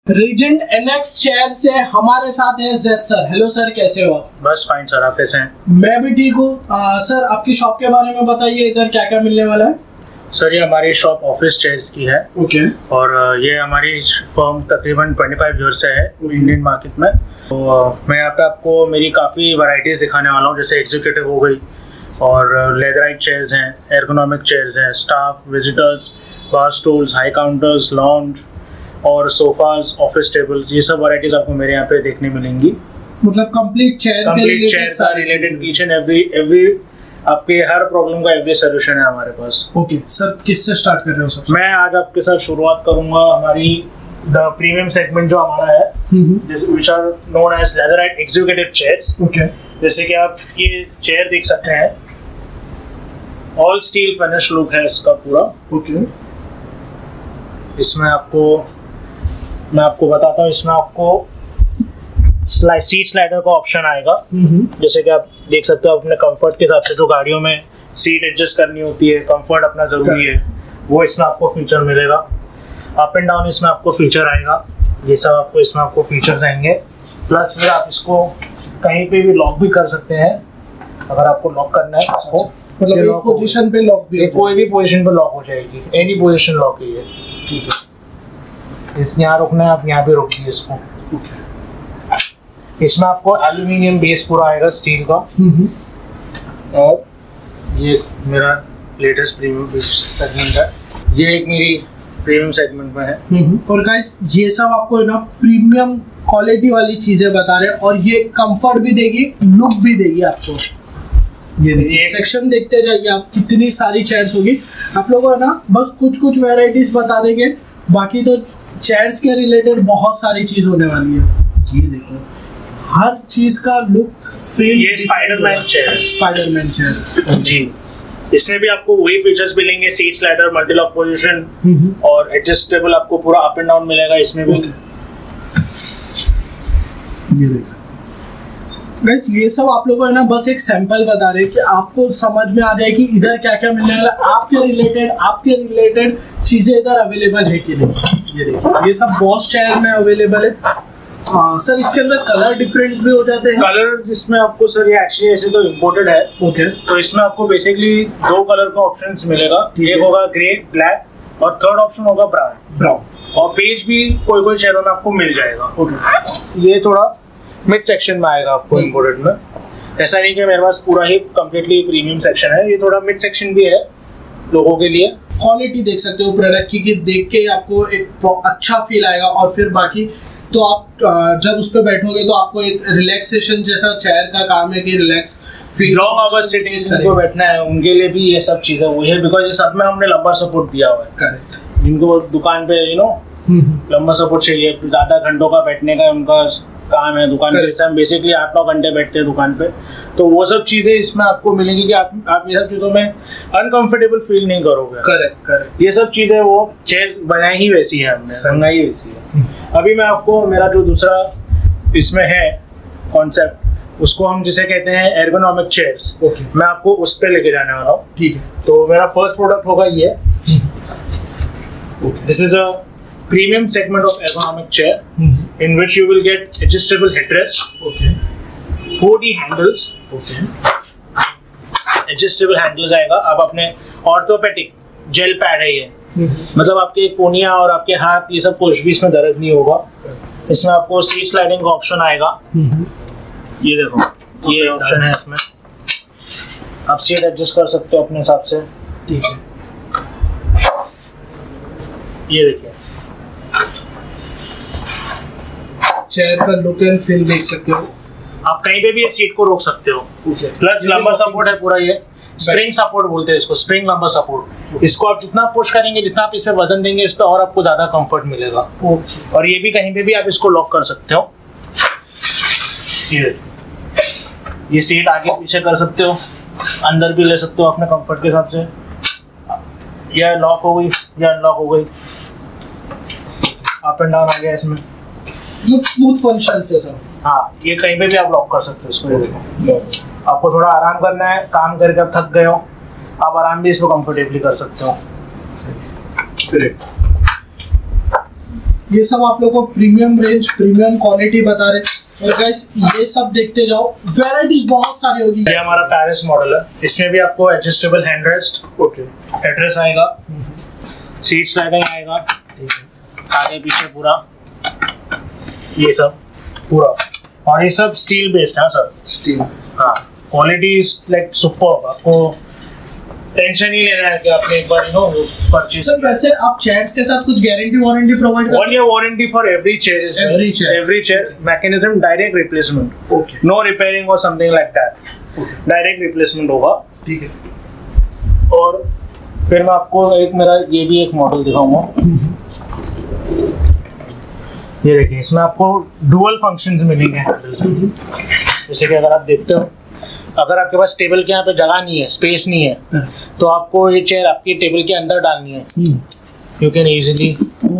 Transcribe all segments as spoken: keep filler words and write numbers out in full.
Reagent NX chair से हमारे साथ है जेड सर। हेलो सर, कैसे हो आप? बस फाइन सर, आप कैसे हैं? मैं भी ठीक हूँ। सर, आपकी शॉप के बारे में बताइए, इधर क्या क्या मिलने वाला है? सर, ये हमारी शॉप ऑफिस चेयर्स की है। ओके। और ये हमारी फर्म तकरीबन पच्चीस ईयर से है इंडियन मार्केट में। तो मैं यहाँ पे आपको मेरी काफ़ी वैरायटीज़ दिखाने वाला हूँ, जैसे एग्जीक्यूटिव हो गई और लेदराइट चेयर्स हैं, एर्गोनॉमिक चेयर्स हैं, staff, visitors, bar stools, high counters, lounge और सोफाज, ऑफिस टेबल्स, ये सब वैरायटीज आपको मेरे यहाँ पे देखने मिलेंगी। मतलब कंप्लीट चेयर कंप्लीट चेयर का related each and every every आपके हर प्रॉब्लम का एवरी सॉल्यूशन है हमारे पास। ओके सर, किससे स्टार्ट कर रहे हो सबसे? मैं आज आपके साथ शुरुआत करूंगा हमारी द प्रीमियम सेगमेंट जो हमारा है, which are known as leatherite executive chairs. Okay. जैसे कि आप ये चेयर देख सकते हैं, ऑल स्टील फिनिश लुक है इसका पूरा। ओके। इसमें आपको मैं आपको बताता हूँ, इसमें आपको स्लाइड सीट स्लाइडर का ऑप्शन आएगा। जैसे कि आप देख सकते हो, अपने कंफर्ट के हिसाब से जो गाड़ियों में सीट एडजस्ट करनी होती है, कंफर्ट अपना जरूरी है, वो इसमें आपको फीचर मिलेगा। अप एंड डाउन इसमें आपको फीचर आएगा, ये सब आपको इसमें आपको फीचर्स आएंगे। प्लस फिर आप इसको कहीं पे भी लॉक भी कर सकते हैं, अगर आपको लॉक करना है इसको। मतलब एक पोजीशन पे लॉक भी, कोई भी पोजीशन पे लॉक हो जाएगी, एनी पोजीशन लॉक है ये। ठीक है। इस यहाँ रोकना है, आप यहाँ पे रोकिए इसको। इसमें आपको एल्यूमिनियम बेस पूरा आएगा स्टील का। और ये मेरा लेटेस्ट प्रीमियम सेगमेंट है, ये एक मेरी प्रीमियम सेगमेंट में है। और गाइस, ये सब आपको ना प्रीमियम क्वालिटी वाली चीजें बता रहे हैं, और ये कंफर्ट भी देगी, लुक भी देगी आपको। ये देखिए, सेक्शन देखते जाइए आप, कितनी सारी चेयर्स होगी। आप लोगों को ना बस कुछ कुछ वैरायटीज बता देंगे, बाकी तो चेयर्स के रिलेटेड बहुत सारी चीज होने वाली है। ये देखो, हर चीज का लुक फील। ये स्पाइडरमैन चेयर, स्पाइडरमैन चेयर जी। इसमें भी आपको वही फीचर्स मिलेंगे, seat slider, multi lock position और एडजस्टेबल, आपको पूरा अप एंड डाउन मिलेगा इसमें भी। ये देख सकते हैं गाइस, ये सब आप लोगों को है ना बस एक सैंपल बता रहे हैं कि आपको समझ में आ जाए कि इधर क्या क्या मिलने वाला है। आपके रिलेटेड आपके रिलेटेड चीजें इधर अवेलेबल है कि नहीं। ये देखिए, ये सब बॉस चेयर में अवेलेबल है। आ, सर, इसके अंदर कलर डिफरेंस भी हो जाते हैं? कलर जिसमें आपको सर, ये एक्चुअली ऐसे तो इम्पोर्टेड है। ओके। तो इसमें आपको बेसिकली दो कलर का ऑप्शंस मिलेगा, एक होगा ग्रे, ब्लैक, और थर्ड ऑप्शन होगा ब्राउन। ब्राउन और पेज भी कोई कोई चेयरों में आपको मिल जाएगा। ओके। ये थोड़ा मिड सेक्शन में आएगा आपको इम्पोर्टेड में। ऐसा नहीं कि मेरे पास पूरा ही कंप्लीटली प्रीमियम सेक्शन है, ये थोड़ा मिड सेक्शन भी है लोगों के लिए। क्वालिटी देख सकते हो प्रोडक्ट की, कि देख के आपको एक अच्छा फील आएगा। और फिर बाकी तो आप जब उस पर बैठोगे तो आपको एक रिलैक्सेशन जैसा चेयर का काम है कि relax feel. Long hours sitting जिनको बैठना है उनके लिए भी ये सब चीजें वही है, बिकॉज ये सब में हमने लंबा सपोर्ट दिया हुआ है। करेक्ट। जिनको दुकान पे यू नो लंबा सपोर्ट चाहिए, ज्यादा घंटों का बैठने का उनका काम है दुकान पे, हम बेसिकली आठ नौ घंटे बैठते हैं दुकान पे, तो वो सब चीजें इसमें आपको मिलेंगी कि आप आप ये सब चीजों में अनकंफर्टेबल फील नहीं करोगे। Correct correct. ये सब चीजें वो चेयर्स बनाई ही वैसी है, हमने मंगाई वैसी है। अभी मैं आपको मेरा जो दूसरा इसमें है कॉन्सेप्ट, उसको हम जिसे कहते हैं एर्गोनॉमिक चेयर्स, ओके, मैं आपको उस पे लेके जाने वाला हूँ। ठीक है। तो मेरा फर्स्ट प्रोडक्ट होगा ये, this is a premium segment of ergonomic chair, mm-hmm. in which you will get adjustable headrest, okay, four D handles, okay, adjustable handles आएगा। अब अपने ऑर्थोपेडिक जेल पैड है ये, mm-hmm. मतलब आपके कोनिया और आपके हाथ ये सब कुछ भी इसमें दर्द नहीं होगा। okay. इसमें आपको सीट स्लाइडिंग का ऑप्शन आएगा। mm-hmm. ये देखो, ये ऑप्शन है इसमें, आप सीट एडजस्ट कर सकते हो अपने हिसाब से। ठीक है। ये देखिए, चेयर का लुक एंड फील देख सकते हो आप, कहीं पे भी ये सीट को रोक सकते हो। okay. प्लस लंबा सपोर्ट है पूरा, ये स्प्रिंग सपोर्ट बोलते हैं इसको, स्प्रिंग लंबा सपोर्ट। okay. इसको आप जितना पुश करेंगे, जितना आप इस पे वजन देंगे इस पे, और आपको ज्यादा कंफर्ट मिलेगा। okay. और ये भी कहीं पे भी आप इसको लॉक कर सकते हो। ये ये सीट आगे पीछे कर सकते हो, अंदर भी ले सकते हो अपने कंफर्ट के हिसाब से। या लॉक हो गई या अनलॉक हो गई, अप एंड डाउन आ गया इसमें, मतलब स्मूथ फंक्शन से सर। हाँ, ये कहीं पे भी आप लॉक कर सकते हो इसको। okay. आपको थोड़ा आराम करना है, काम करके आप थक गए हो, आप आराम भी इसको कंफर्टेबली कर सकते हो। सही। ये सब आप लोग को प्रीमियम रेंज, प्रीमियम क्वालिटी बता रहे। और गाइस ये सब देखते जाओ, वैरायटीज बहुत सारी होगी। ये हमारा पेरिस मॉडल है, इसमें भी आपको adjustable hand rest, okay, headrest आएगा, सीट स्लाइडिंग आएगा, आगे पीछे पूरा ये सब पूरा, और ये सब स्टील बेस्ड है सर। स्टील, हाँ, क्वालिटी इज लाइक सुपर्ब। आपको टेंशन ही लेना है कि आपने एक बार यू नो परचेज। सर वैसे आप चेयर्स के साथ कुछ गारंटी वारंटी प्रोवाइड करते हैं? One year warranty for every chair is Every chair. Every chair, mechanism direct replacement, okay, no repairing और something like that, direct replacement होगा। ठीक है। और फिर मैं आपको एक मेरा ये भी एक मॉडल दिखाऊंगा। ये देखिए, इसमें आपको डुअल फंक्शंस मिलेंगे। जैसे कि अगर आप देखते हो, अगर आपके पास टेबल के यहाँ पे जगह नहीं है, स्पेस नहीं है, तो आपको ये चेयर आपकी टेबल के अंदर डालनी है। यू कैन इजीली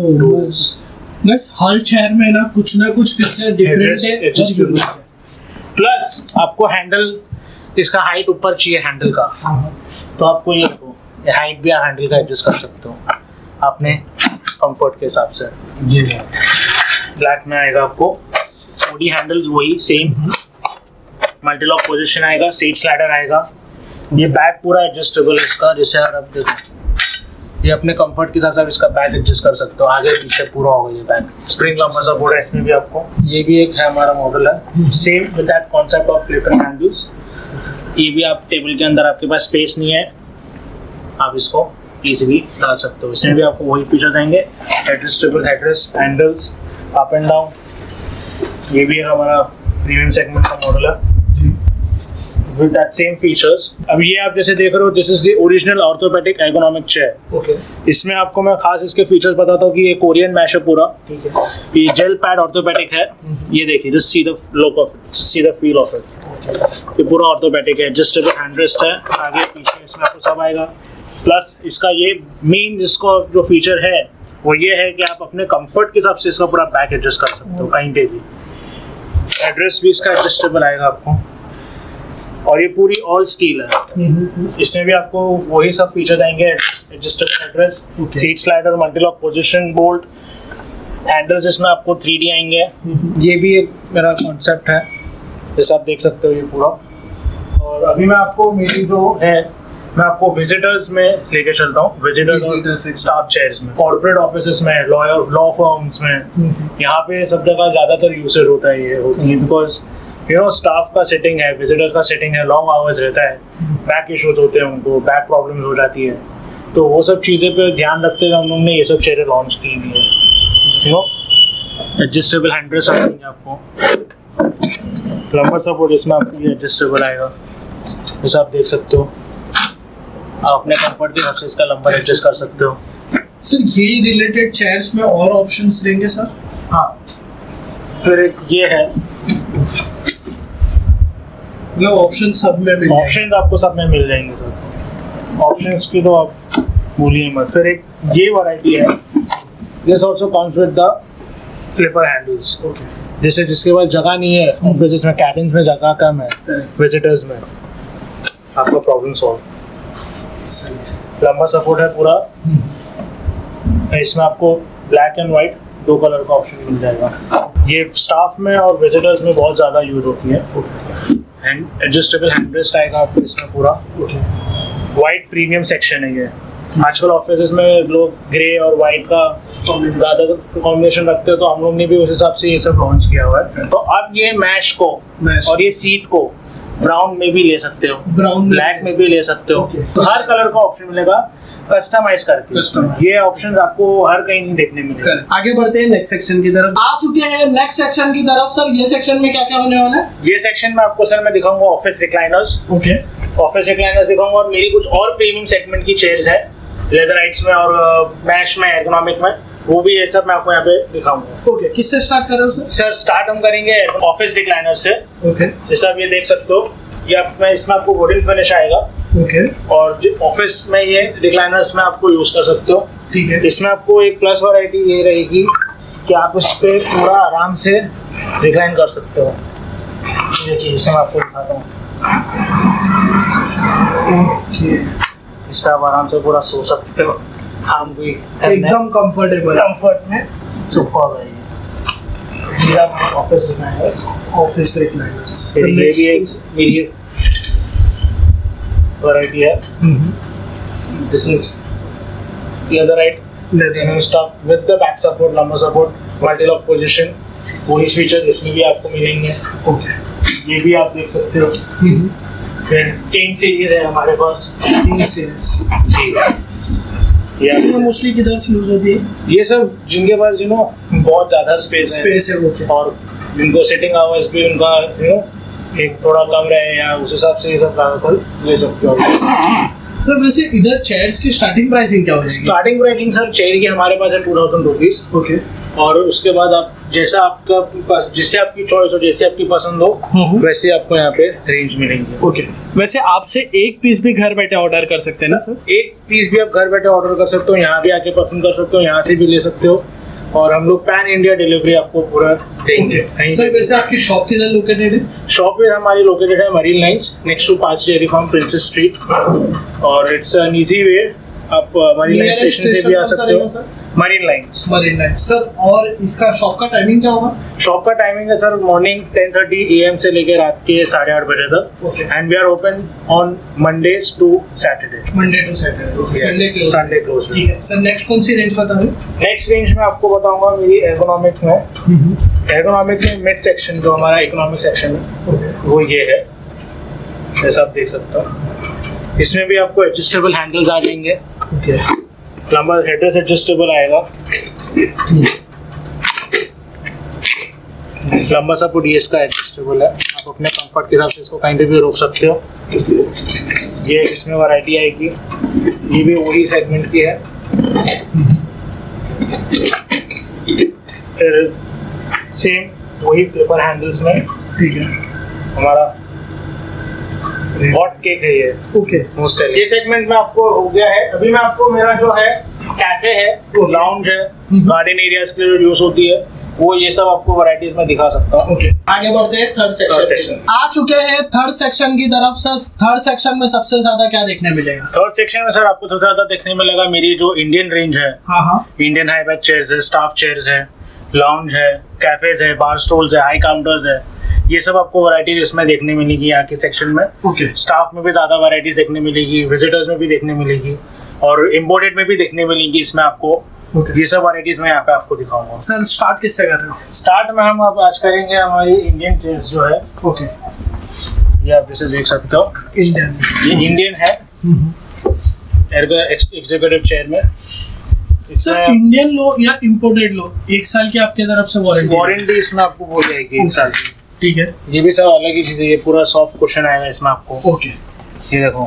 बस हर चेयर में ना कुछ ना कुछ फीचर डिफरेंट है। प्लस आपको हैंडल, इसका हाइट ऊपर चाहिए हैंडल का, तो आपको ये देखो, ये हाइट भी हैंडल का एडजस्ट कर सकते हो आपने कंफर्ट के हिसाब से। ये ब्लैक में आएगा आपको बॉडी हैंडल्स वही सेम, मल्टी लॉक पोजीशन आएगा, सीट स्लाइडर आएगा। ये बैक पूरा एडजस्टेबल है इसका, जैसे अगर आप देखो, ये अपने कंफर्ट के हिसाब से इसका बैक एडजस्ट कर सकते हो, आगे पीछे पूरा होगा ये बैक। स्प्रिंग लंबा सपोर्ट है इसमें भी आपको। ये भी एक है हमारा मॉडल है, same with that concept of flipping handles. ये भी आप टेबल के अंदर आपके पास स्पेस नहीं है, आप इसको इजीली डाल सकते हो। इसमें भी आपको वही फीचर्स आएंगे, adjustable headrest, handles, up and down. ये भी है हमारा प्रीमियम सेगमेंट का मॉडल है with that same features। अब ये आप जैसे देख रहे हो, this is the original orthopaedic ergonomic chair. Okay, इसमें आपको मैं खास इसके फीचर्स बताता हूँ कि ये कोरियन मैश है पूरा। ठीक है। ये जेल पैड ऑर्थोपेडिक है। ये देखिए, just see the look of it, just see the feel of it. ये पूरा ऑर्थोपेडिक है, एडजस्टेबल हैंडरेस्ट है, आगे पीछे इसमें आपको सब आएगा। प्लस इसका ये मेन जिसको जो फीचर है वो ये है कि आप अपने कंफर्ट के हिसाब से इसका पूरा बैक एडजस्ट कर सकते हो कहीं पे भी। एड्रेस भी इसका एडजस्टेबल आएगा आपको, और ये पूरी ऑल स्टील है। इसमें भी आपको वही सब फीचर्स आएंगे, adjustable headrest, seat slider, multi lock position, bolt, handles इसमें आपको थ्री डी आएंगे। ये भी एक मेरा कॉन्सेप्ट है, जैसे आप देख सकते हो ये पूरा। और अभी मैं आपको मेरी जो है, मैं आपको विजिटर्स में लेके चलता हूँ, विजिटर्स स्टाफ चेयर्स में, कॉर्पोरेट ऑफिसेस में, लॉयर लॉ फर्म्स में, यहाँ पे सब जगह ज्यादातर यूसेज होता है, ये होती है बिकॉज यू नो स्टाफ का सेटिंग है, विजिटर्स का सेटिंग है, लॉन्ग आवर्स रहता है, बैक इश्यूज होते हैं उनको, बैक प्रॉब्लम्स हो जाती है, तो वो सब चीज़ें पे ध्यान रखते हुए हम लोग ने ये सब चेयरें लॉन्च की हुई है। यू नो एडजस्टेबल हैंडल्स आएंगे आपको, लंबर सपोर्ट इसमें आपको ये एडजस्टेबल आएगा, जैसे आप देख सकते हो। आप अपने कंफर्ट के हिसाब से इसका लंबर एडजस्ट कर सकते हो। सर यही रिलेटेड चेयर्स में और ऑप्शंस देंगे सर? हाँ, फिर एक ये है, मतलब ऑप्शन सब में मिल ऑप्शंस आपको सब में मिल जाएंगे सर, ऑप्शंस की तो आप भूलिए मत। फिर एक ये वैरायटी है, this also comes with the flipper handles. Okay, जैसे जिसके पास जगह नहीं है ऑफिस में, कैबिन्स में जगह कम है, विजिटर्स में, आपका प्रॉब्लम सॉल्व। लंबा सपोर्ट है पूरा, इसमें आपको ब्लैक एंड व्हाइट दो कलर का ऑप्शन मिल जाएगा। ये स्टाफ में और विजिटर्स में बहुत ज़्यादा यूज होती है। एंड एडजस्टेबल हैंडरेस्ट आएगा आपको इसमें पूरा, वाइट प्रीमियम सेक्शन है ये। आजकल ऑफिस में लोग ग्रे और वाइट का ज़्यादा कॉम्बिनेशन रखते हो, तो हम लोग ने भी उस हिसाब से ये सब लॉन्च किया हुआ है। तो अब ये मैश को और ये सीट को ब्राउन में भी ले सकते हो, ब्राउन ब्लैक में भी ले सकते हो, तो हर कलर का ऑप्शन मिलेगा कस्टमाइज करके। Customize। ये ऑप्शन आपको हर कहीं नहीं देखने मिलेगा। आगे बढ़ते हैं नेक्स्ट सेक्शन की तरफ। आ चुके हैं नेक्स्ट सेक्शन की तरफ। सर ये सेक्शन में क्या क्या होने वाला है? ये सेक्शन में आपको सर मैं दिखाऊंगा office recliners. Okay, office recliners दिखाऊंगा, और मेरी कुछ और प्रीमियम सेगमेंट की चेयर्स है, लेदराइट्स में और मैश में, एर्गोनॉमिक में, वो भी ये सब मैं आपको यहाँ पे दिखाऊंगा। ओके, किससे स्टार्ट कर रहे हो सर? सर स्टार्ट हम करेंगे ऑफिस रिक्लाइनर से। ओके, जैसे आप ये देख सकते हो, ये आप में इसमें आपको वुडन फिनिश आएगा। ओके, और ऑफिस में ये रिक्लाइनर्स में आपको यूज कर सकते हो। ठीक है। इसमें आपको एक प्लस वैरायटी ये रहेगी कि आप इस पे पूरा आराम से रिक्लाइन कर सकते हो। देखिए इसे मैं आपको दिखाता हूँ। ओके, इस पे आप आराम से पूरा सो सकते हो, शाम को एकदम कंफर्टेबल कंफर्ट में। सुपर है ये। ये आप ऑफिस रिक्लाइनर्स, ऑफिस रिक्लाइनर्स, ये भी एक मेरी वैरायटी है। This is the other right leather stuff with the back support, lumbar support, multi lock position, वही फीचर्स इसमें भी आपको मिलेंगे। ओके, ये भी आप देख सकते हो। फिर किंग सीरीज है हमारे पास, किंग सीरीज जी। ये मोस्टली किधर से यूज होती है? ये सब जिनके पास यू नो बहुत ज्यादा स्पेस है स्पेस है वो क्या? और जिनको सिटिंग आवर्स भी उनका यू नो एक थोड़ा कम रहे या उस हिसाब से ये सब ज्यादातर ले सकते हो। सर वैसे इधर चेयर्स की स्टार्टिंग प्राइसिंग क्या होगी? स्टार्टिंग प्राइसिंग सर चेयर की हमारे पास है टू थाउजेंड रुपीज। ओके, और उसके बाद आप जैसा आपका पास जिससे आपकी चॉइस हो, जैसे आपकी पसंद हो, वैसे आपको यहाँ पे रेंज मिलेंगे। ओके, वैसे आपसे एक पीस भी घर बैठे ऑर्डर कर सकते हैं ना सर? एक पीस भी आप घर बैठे ऑर्डर कर सकते हो, यहाँ भी आके पसंद कर सकते हो, यहाँ से भी ले सकते हो। और हम लोग पैन इंडिया डिलीवरी आपको पूरा देंगे। सर वैसे आपकी शॉप किधर लोकेटेड है? शॉप पे हमारी लोकेटेड है Marine Lines, next to Parsi dairy farm, Princess Street, और इट्स एन इजी वे। आप मरीन लाइन स्टेशन से भी आ सकते हो। Marine Lines, Marine Lines sir. और इसका शॉप का टाइमिंग क्या होगा? शॉप का टाइमिंग है sir morning ten thirty A M से लेकर रात के साढ़े आठ बजे तक। And we are open on Mondays to Saturday. Monday to Saturday, Sunday close. Sunday close, ठीक है सर। नेक्स्ट कौन सी रेंज बता रहे हैं? नेक्स्ट रेंज में आपको बताऊंगा मेरी एर्गोनॉमिक में। एर्गोनॉमिक में मिड सेक्शन जो हमारा इकोनॉमिक सेक्शन है वो ये है, जैसा आप देख सकते हो। इसमें भी आपको एडजस्टेबल हैंडल्स आ जाएंगे। लंबर हेडरेस्ट एडजस्टेबल आएगा, लंबा सा पुट इसका एडजस्टेबल है, आप अपने कंफर्ट के हिसाब से इसको कहीं पे भी रोक सकते हो। ये इसमें वैरायटी आएगी, ये भी वही सेगमेंट की है। फिर सेम वही फ्लिपर हैंडल्स में, ठीक है, हमारा हॉट केक है ये। ओके, ये सेगमेंट में आपको हो गया है। अभी मैं आपको मेरा जो है कैफे है, लाउंज है, गार्डन एरियाज के लिए यूज होती है, वो ये सब आपको वैरायटीज में दिखा सकता हूँ। ओके, आगे बढ़ते हैं थर्ड सेक्शन। आ चुके हैं थर्ड सेक्शन की तरफ। सर थर्ड सेक्शन में सबसे ज्यादा क्या देखने मिलेगा? थर्ड सेक्शन में सर आपको सबसे ज्यादा देखने मिलेगा मेरी जो इंडियन रेंज है। हाँ हाँ, इंडियन हाई बैक चेयर्स है, स्टाफ चेयर्स है, लाउंज है, कैफेज है, बार स्टूल्स है, हाई काउंटर्स है, ये सब आपको वैरायटीज इसमें देखने मिलेगी यहाँ के सेक्शन में। ओके, स्टाफ में भी ज्यादा वैरायटीज देखने मिलेगी, विजिटर्स में भी देखने मिलेगी, और इम्पोर्टेड में भी देखने मिलेंगी इसमें आपको। okay. ये सब वैरायटीज मैं यहाँ पे आपको दिखाऊंगा। सर स्टार्ट किससे कर रहे हो? स्टार्ट में हम अब आज करेंगे हमारी इंडियन चेयर्स जो है। ओके, ये आप जैसे देख सकते हो इंडियन, ये इंडियन है एग्जीक्यूटिव चेयर में। सर इंडियन लो या इम्पोर्टेड लो, एक साल की आपके तरफ से वारंटी? वारंटी इसमें आपको हो जाएगी एक साल की। ठीक है, ये भी सब अलग ही चीज है, ये पूरा सॉफ्ट कुशन आएगा इसमें आपको। ओके, ये देखो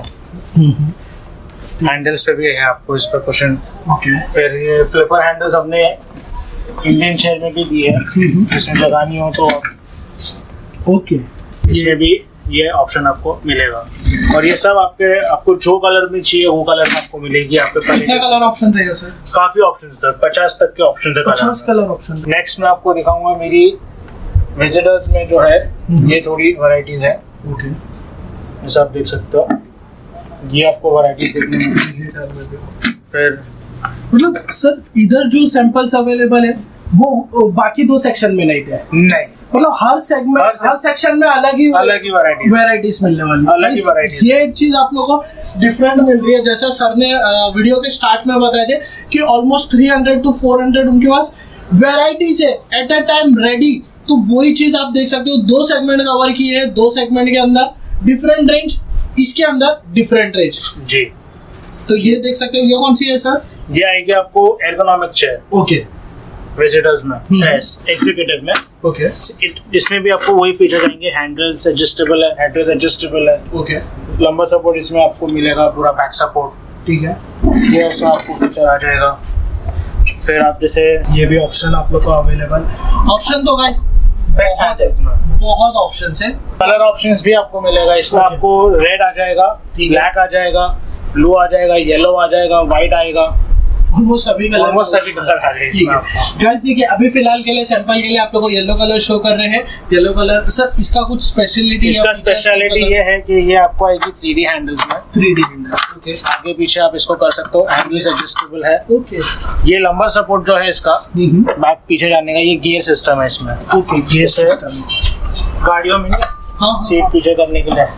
हैंडल्स पे भी है आपको इस पर कुशन। ओके, फिर ये फ्लिपर हैंडल्स हमने इंडियन चेयर में भी दी है, इसमें लगानी हो तो ओके, इसमें भी ये ऑप्शन आपको मिलेगा। और ये सब आपके आपको जो कलर में चाहिए वो कलर में आपको मिलेगी। आपके कितना कलर ऑप्शन रहेगा सर? काफी ऑप्शन सर, पचास तक के ऑप्शन है। पचास कलर ऑप्शन। नेक्स्ट मैं आपको दिखाऊंगा मेरी विजिटर्स में जो है, ये थोड़ी वैरायटीज है। ओके, जैसा आप देख सकते हो ये आपको वैरायटीज देखने में मिलेगी। फिर मतलब सर इधर जो सैंपल्स अवेलेबल है वो बाकी दो सेक्शन में नहीं थे? नहीं, मतलब हर सेगमेंट हर, हर सेक्शन में अलग ही अलग ही वैरायटीज वैरायटीज मिलने वाली, अलग ही वैरायटीज। ये चीज आप लोगों को डिफरेंट मिल रही है। जैसा सर ने वीडियो के स्टार्ट में बताए थे कि almost three hundred to four hundred उनके पास वैरायटीज है एट अ टाइम रेडी। तो वही चीज आप देख सकते हो, दो सेगमेंट कवर की है, दो सेगमेंट के अंदर डिफरेंट रेंज, इसके अंदर डिफरेंट रेंज जी। तो ये देख सकते हो। ये कौन सी है सर? ये आएगी आपको एर्गोनॉमिक चेयर। ओके, विजिटर्स में, यस, एग्जीक्यूटिव में। ओके, इसमें भी आपको वही फीचर आएंगे, हैंडल्स एडजस्टेबल है, हेडरेस्ट एडजस्टेबल है। ओके, लंबा सपोर्ट इसमें आपको मिलेगा, पूरा बैक सपोर्ट। ठीक है, ये इसमें आपको फीचर आ जाएगा। फिर आप जैसे ये भी ऑप्शन आप लोग को अवेलेबल। ऑप्शन तो गाइस बहुत बहुत ऑप्शन है। कलर ऑप्शंस भी आपको मिलेगा इसमें। Okay. आपको रेड आ जाएगा, ब्लैक आ जाएगा, ब्लू आ जाएगा, येलो आ जाएगा, व्हाइट आएगा। ऑलमोस्ट सभी कलर ऑलमोस्ट सभी कलर आ रहे हैं इसमें आपको। गाइस देखिए अभी फिलहाल के लिए सैंपल के लिए आप लोगों को येलो कलर शो कर रहे हैं। येलो कलर सर इसका कुछ स्पेशलिटी इसका स्पेशलिटी ये है कि ये आपको आएगी थ्री डी हैंडल्स में। Three D handles okay. आगे पीछे आप इसको कर सकते हो, हैंडल्स एडजस्टेबल है। ओके ये लंबर सपोर्ट जो है इसका बैक पीछे जाने का, ये गियर सिस्टम है इसमें। ओके गियर सिस्टम गाड़ियों में हाँ सीट पीछे करने के लिए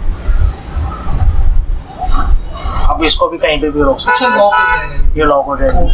अब इसको भी कहीं पे भी रोक सकते अच्छा लॉक हो जाएगा ये लॉक हो जाएगा।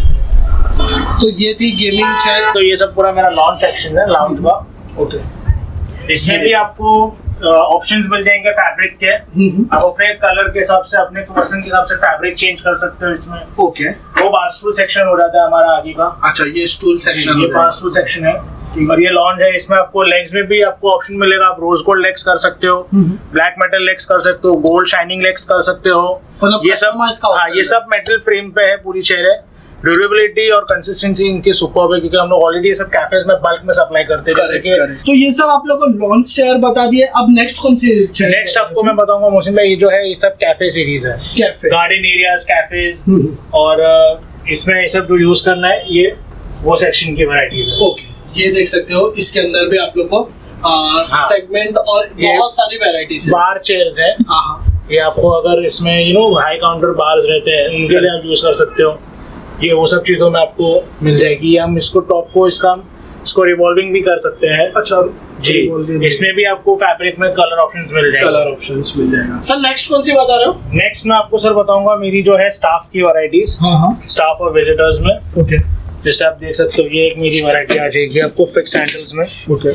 तो ये थी गेमिंग चेयर। तो ये सब पूरा मेरा लॉन्च सेक्शन है लाउंज का। ओके इसमें भी आपको ऑप्शंस मिल जाएंगे फैब्रिक के। आप अपने कलर के हिसाब से अपने पसंद के हिसाब से फैब्रिक चेंज कर सकते हो इसमें। ओके वो बार स्टूल सेक्शन हो जाता है हमारा आगे का। अच्छा ये स्टूल सेक्शन ये बार स्टूल सेक्शन है और ये लॉन्ज है। इसमें आपको लेग्स में भी आपको ऑप्शन मिलेगा। आप रोज गोल्ड लेग्स कर सकते हो, ब्लैक मेटल लेग्स कर सकते हो, गोल्ड शाइनिंग लेग्स कर सकते हो। ये सब हाँ ये सब मेटल फ्रेम पे है, पूरी चेयर है। ड्यूरेबिलिटी और कंसिस्टेंसी इनकी सुपर्ब है क्योंकि हम लोग ऑलरेडी सब कैफेज में बल्क में सप्लाई करते हैं जैसे कि। तो ये सब आप लोगों को लॉन्च चेयर बता दिए। अब नेक्स्ट कौन सी चेयर? नेक्स्ट आपको मैं बताऊंगा मोहसिन भाई, ये जो है ये सब कैफे सीरीज है। कैफे गार्डन एरियाज कैफेज और इसमें ये सब जो यूज करना है ये वो सेक्शन की वैरायटी है। ओके ये देख सकते हो इसके अंदर भी आप लोग को सेगमेंट और बहुत सारी वैरायटीज है। बार चेयर्स है। ये आपको अगर इसमें you know high counter bars रहते हैं उनके लिए आप यूज कर सकते हो। ये वो सब चीजों में आपको मिल जाएगी। हम इसको टॉप को इसका इसको रिवॉल्विंग भी कर सकते हैं। अच्छा जी इसमें भी आपको फैब्रिक में कलर ऑप्शंस मिल जाएंगे। कलर ऑप्शंस मिल जाएगा। सर नेक्स्ट कौन सी बता रहे हो? नेक्स्ट मैं आपको सर बताऊंगा मेरी जो है स्टाफ की वैरायटीज। हाँ हाँ स्टाफ और विजिटर्स में। ओके जैसे आप देख सकते हो ये एक मेरी वैरायटी आ जाएगी आपको फिक्स हैंडल्स में। ओके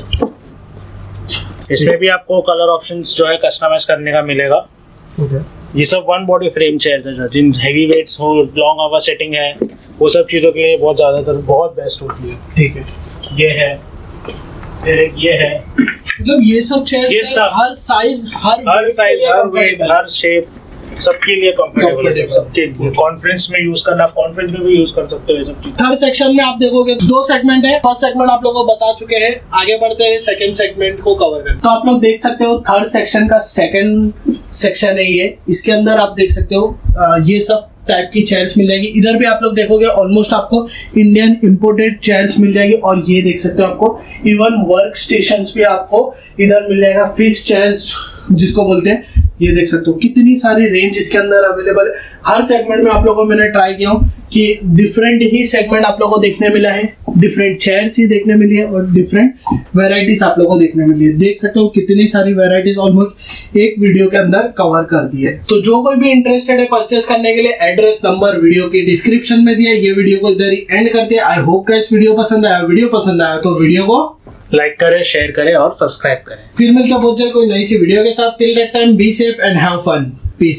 इसमें भी आपको कलर ऑप्शंस जो है कस्टमाइज करने का मिलेगा। ओके ये सब वन बॉडी फ्रेम चेयर्स है जिन हेवी वेट्स हो, लॉन्ग आवर सेटिंग है, वो सब चीजों के लिए बहुत ज्यादातर बहुत बेस्ट होती है। ठीक है ये है फिर एक ये है मतलब ये सब चेयर्स ये सब हर साइज हर हर साइज हर वेट हर शेप सबके लिए कंफर्टेबल है। सबके लिए कॉन्फ्रेंस में यूज करना, कॉन्फ्रेंस में भी यूज कर सकते हो ये सब चीज। थर्ड सेक्शन में आप देखोगे दो सेगमेंट है। फर्स्ट सेगमेंट आप लोगों को बता चुके हैं, आगे बढ़ते हैं सेकंड सेगमेंट को कवर करने। तो आप लोग देख सकते हो थर्ड सेक्शन का सेकंड सेक्शन है ये। इसके अंदर आप देख सकते हो आ, ये सब टाइप की चेयर्स मिल जाएगी। इधर भी आप लोग देखोगे ऑलमोस्ट आपको इंडियन इंपोर्टेड चेयर्स मिल जाएगी और ये देख सकते हो आपको इवन वर्क स्टेशंस भी आपको इधर मिल जाएगा। फिक्स चेयर्स जिसको बोलते हैं, ये देख सकते हो कितनी सारी रेंज इसके अंदर अवेलेबल है। हर सेगमेंट में आप लोगों को मैंने ट्राई किया हूँ कि डिफरेंट ही सेगमेंट आप लोगों को देखने मिला है, डिफरेंट चेयर्स ही देखने मिली है और डिफरेंट वैरायटीज आप लोगों को देखने मिली है। देख सकते हो कितनी सारी वैरायटीज ऑलमोस्ट एक वीडियो के अंदर कवर कर दी है। तो जो कोई भी इंटरेस्टेड है परचेस करने के लिए, एड्रेस नंबर वीडियो के डिस्क्रिप्शन में दिया। ये वीडियो को इधर ही एंड करते हैं। आई होप का इस वीडियो पसंद आया। वीडियो पसंद आया तो वीडियो को लाइक करें, शेयर करें और सब्सक्राइब करें। फिर मिलते हैं बहुत जल्द कोई नई सी वीडियो के साथ। Till that time be safe and have fun. Peace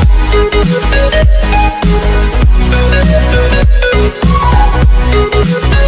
out.